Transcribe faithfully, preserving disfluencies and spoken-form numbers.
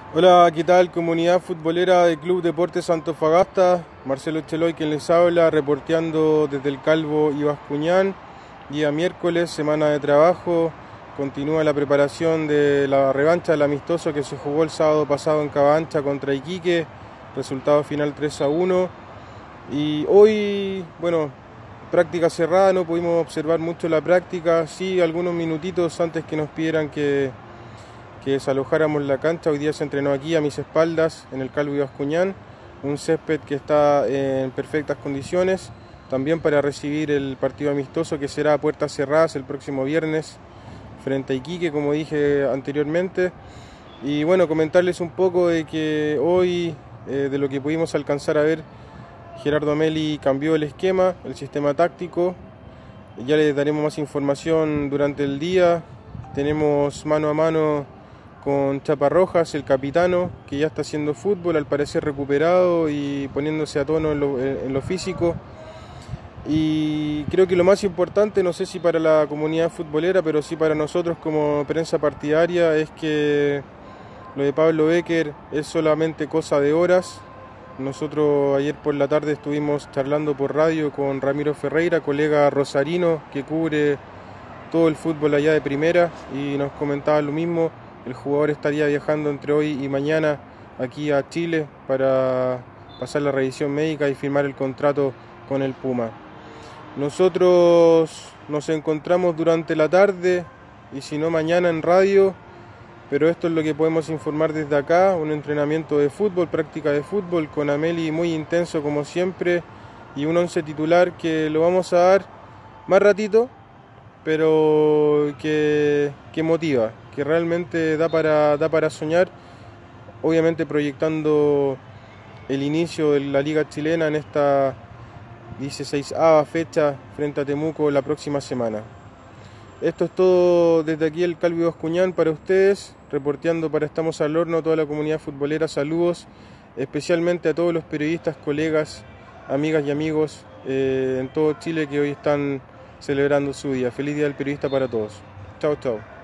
Hola, ¿qué tal comunidad futbolera del Club Deportes Antofagasta? Marcelo Cheloy quien les habla, reporteando desde el Calvo y Bascuñán. Día miércoles, semana de trabajo, continúa la preparación de la revancha del amistoso que se jugó el sábado pasado en Cabancha contra Iquique, resultado final tres a uno. Y hoy, bueno, práctica cerrada, no pudimos observar mucho la práctica, sí algunos minutitos antes que nos pidieran que que desalojáramos la cancha. Hoy día se entrenó aquí a mis espaldas en el Calvo y Bascuñán, un césped que está en perfectas condiciones, también para recibir el partido amistoso que será a puertas cerradas el próximo viernes frente a Iquique, como dije anteriormente. Y bueno, comentarles un poco de que hoy, eh, de lo que pudimos alcanzar a ver, Gerardo Ameli cambió el esquema, el sistema táctico. Ya les daremos más información durante el día. Tenemos mano a mano con Chaparrojas, el capitano, que ya está haciendo fútbol, al parecer recuperado y poniéndose a tono en lo, en lo físico. Y creo que lo más importante, no sé si para la comunidad futbolera, pero sí para nosotros como prensa partidaria, es que lo de Pablo Becker es solamente cosa de horas. Nosotros ayer por la tarde estuvimos charlando por radio con Ramiro Ferreira, colega rosarino que cubre todo el fútbol allá de primera, y nos comentaba lo mismo. El jugador estaría viajando entre hoy y mañana aquí a Chile para pasar la revisión médica y firmar el contrato con el Puma. Nosotros nos encontramos durante la tarde y si no mañana en radio, pero esto es lo que podemos informar desde acá: un entrenamiento de fútbol, práctica de fútbol con Ameli muy intenso como siempre, y un once titular que lo vamos a dar más ratito, pero que, que motiva, que realmente da para, da para soñar, obviamente proyectando el inicio de la Liga Chilena en esta dieciséisava fecha frente a Temuco la próxima semana. Esto es todo desde aquí el Calvo y Bascuñán para ustedes, reporteando para Estamos al Horno, toda la comunidad futbolera. Saludos especialmente a todos los periodistas, colegas, amigas y amigos eh, en todo Chile que hoy están celebrando su día. Feliz Día del Periodista para todos. Chao, chao.